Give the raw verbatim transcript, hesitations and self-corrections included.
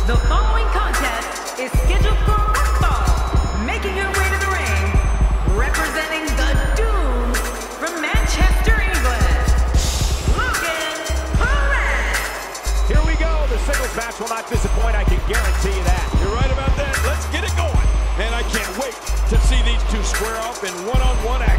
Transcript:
The following contest is scheduled for one fall. Making her way to the ring, representing the Doom from Manchester, England, Logan Paulette. Here we go. The singles match will not disappoint. I can guarantee you that. You're right about that. Let's get it going. And I can't wait to see these two square off in one-on-one action.